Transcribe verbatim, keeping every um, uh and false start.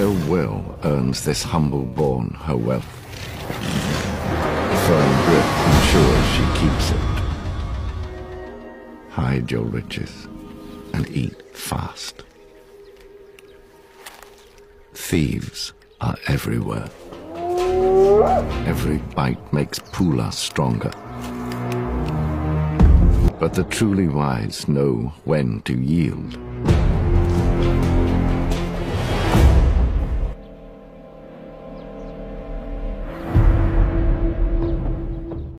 Ill will earns this humble-born her wealth. Firm grip ensures she keeps it. Hide your riches and eat fast. Thieves are everywhere. Every bite makes Pula stronger. But the truly wise know when to yield.